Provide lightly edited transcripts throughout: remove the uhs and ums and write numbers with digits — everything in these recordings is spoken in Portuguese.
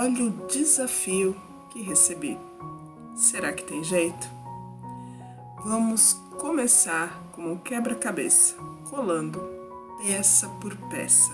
Olha o desafio que recebi. Será que tem jeito? Vamos começar como um quebra-cabeça, colando peça por peça.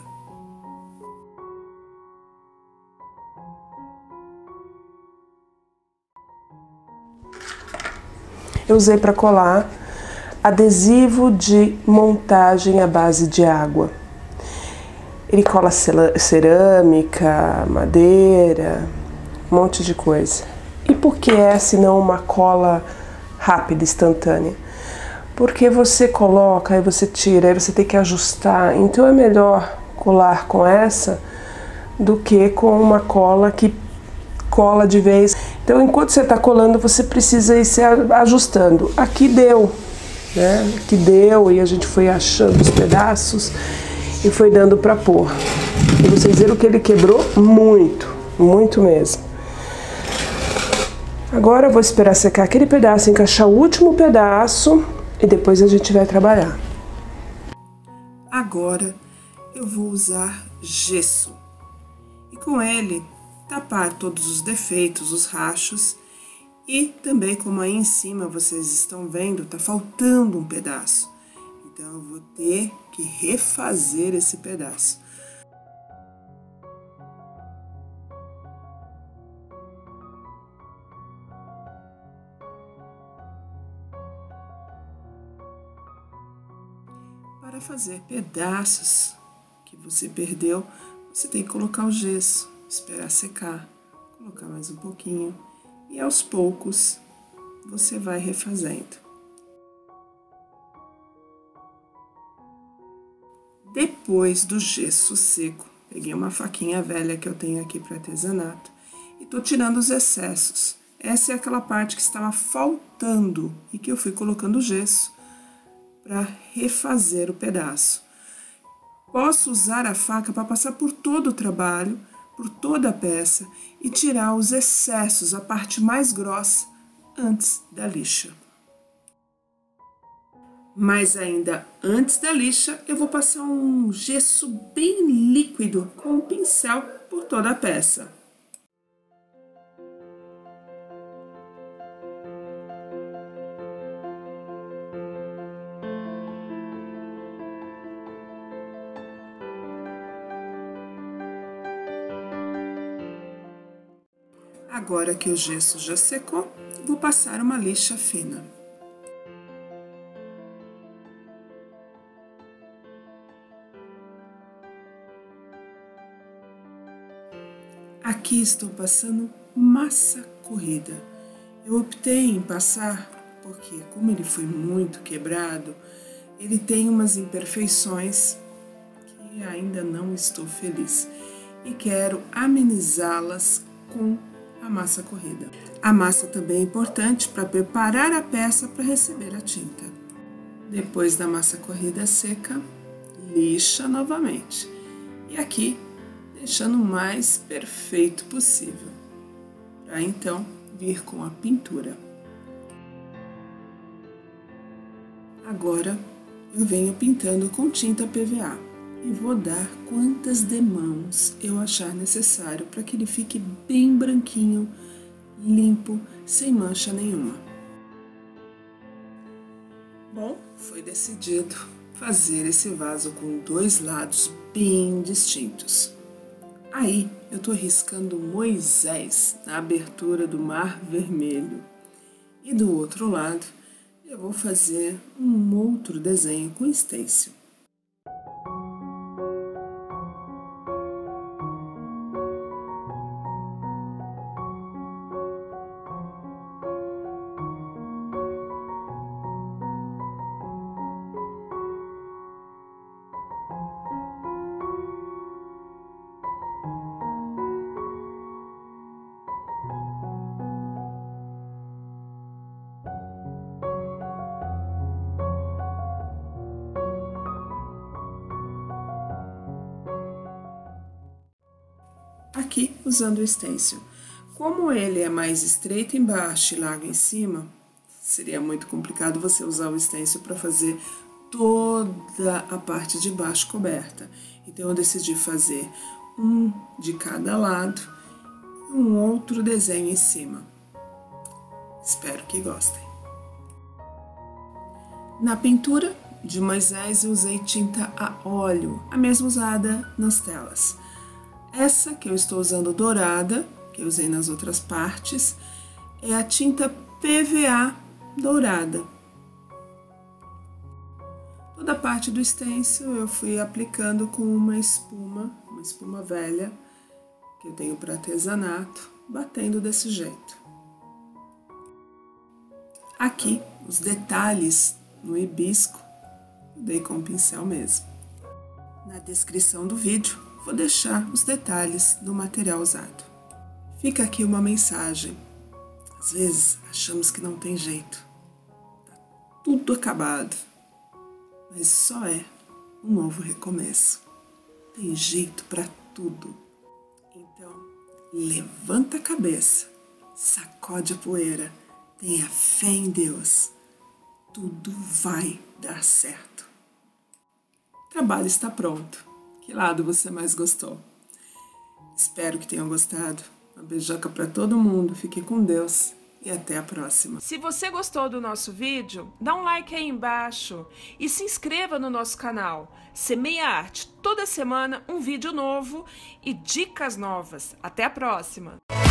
Eu usei para colar adesivo de montagem à base de água. Ele cola cerâmica, madeira, um monte de coisa. E por que é, se não uma cola rápida, instantânea? Porque você coloca, aí você tira, aí você tem que ajustar. Então é melhor colar com essa do que com uma cola que cola de vez. Então enquanto você está colando, você precisa ir se ajustando. Aqui deu, né? Aqui deu e a gente foi achando os pedaços e foi dando para pôr. E vocês viram que ele quebrou muito, muito mesmo. Agora eu vou esperar secar aquele pedaço, encaixar o último pedaço e depois a gente vai trabalhar. Agora eu vou usar gesso e com ele tapar todos os defeitos, os rachos e também, como aí em cima vocês estão vendo, tá faltando um pedaço. Então eu vou ter que refazer esse pedaço. Para fazer pedaços que você perdeu, você tem que colocar o gesso, esperar secar, colocar mais um pouquinho e aos poucos você vai refazendo. Depois do gesso seco, peguei uma faquinha velha que eu tenho aqui para artesanato e tô tirando os excessos. Essa é aquela parte que estava faltando e que eu fui colocando gesso para refazer o pedaço. Posso usar a faca para passar por todo o trabalho, por toda a peça e tirar os excessos, a parte mais grossa, antes da lixa. Mas ainda antes da lixa, eu vou passar um gesso bem líquido com um pincel por toda a peça. Agora que o gesso já secou, vou passar uma lixa fina. Aqui estou passando massa corrida. Eu optei em passar porque, como ele foi muito quebrado, ele tem umas imperfeições que ainda não estou feliz e quero amenizá-las com a massa corrida. A massa também é importante para preparar a peça para receber a tinta. Depois da massa corrida seca, lixa novamente. E aqui, deixando o mais perfeito possível, para então vir com a pintura. Agora eu venho pintando com tinta PVA e vou dar quantas demãos eu achar necessário para que ele fique bem branquinho, limpo, sem mancha nenhuma. Bom, foi decidido fazer esse vaso com dois lados bem distintos. Aí eu tô riscando Moisés na abertura do Mar Vermelho. E do outro lado eu vou fazer um outro desenho com stencil. Aqui usando o stencil. Como ele é mais estreito embaixo e largo em cima, seria muito complicado você usar o stencil para fazer toda a parte de baixo coberta. Então eu decidi fazer um de cada lado e um outro desenho em cima. Espero que gostem. Na pintura de Moisés eu usei tinta a óleo, a mesma usada nas telas. Essa que eu estou usando dourada, que eu usei nas outras partes, é a tinta PVA dourada. Toda a parte do stencil eu fui aplicando com uma espuma velha, que eu tenho para artesanato, batendo desse jeito. Aqui, os detalhes no hibisco, eu dei com o pincel mesmo. Na descrição do vídeo, vou deixar os detalhes do material usado. Fica aqui uma mensagem. Às vezes, achamos que não tem jeito. Tá tudo acabado. Mas só é um novo recomeço. Tem jeito para tudo. Então, levanta a cabeça, sacode a poeira, tenha fé em Deus. Tudo vai dar certo. O trabalho está pronto. Que lado você mais gostou? Espero que tenham gostado. Uma beijoca para todo mundo. Fique com Deus. E até a próxima. Se você gostou do nosso vídeo, dá um like aí embaixo e se inscreva no nosso canal. Semeia Arte, toda semana um vídeo novo e dicas novas. Até a próxima!